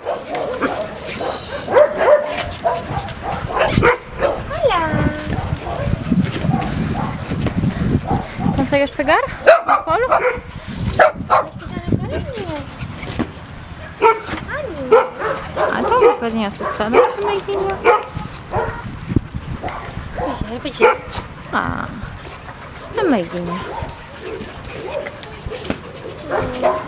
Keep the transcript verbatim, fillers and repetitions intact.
Consegues pegar no colo? Ah, tô um bocadinho assustada, Meiguinha. Pois é, pois é. Ah, a Meiguinha.